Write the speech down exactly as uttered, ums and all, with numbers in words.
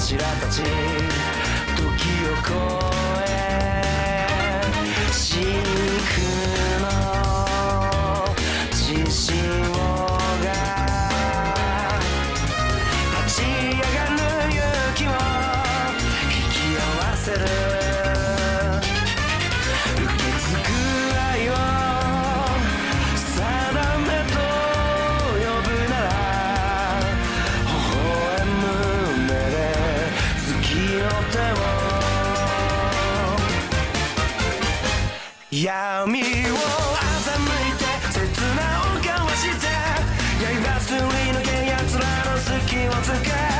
柱たち時を超え真空の自信をが立ち上がる勇気を引き合わせる受け継ぐ愛を定めと呼ぶなら微笑む目で月の手を闇を欺いて刹那を交わして刃すり抜け奴らの隙をつけ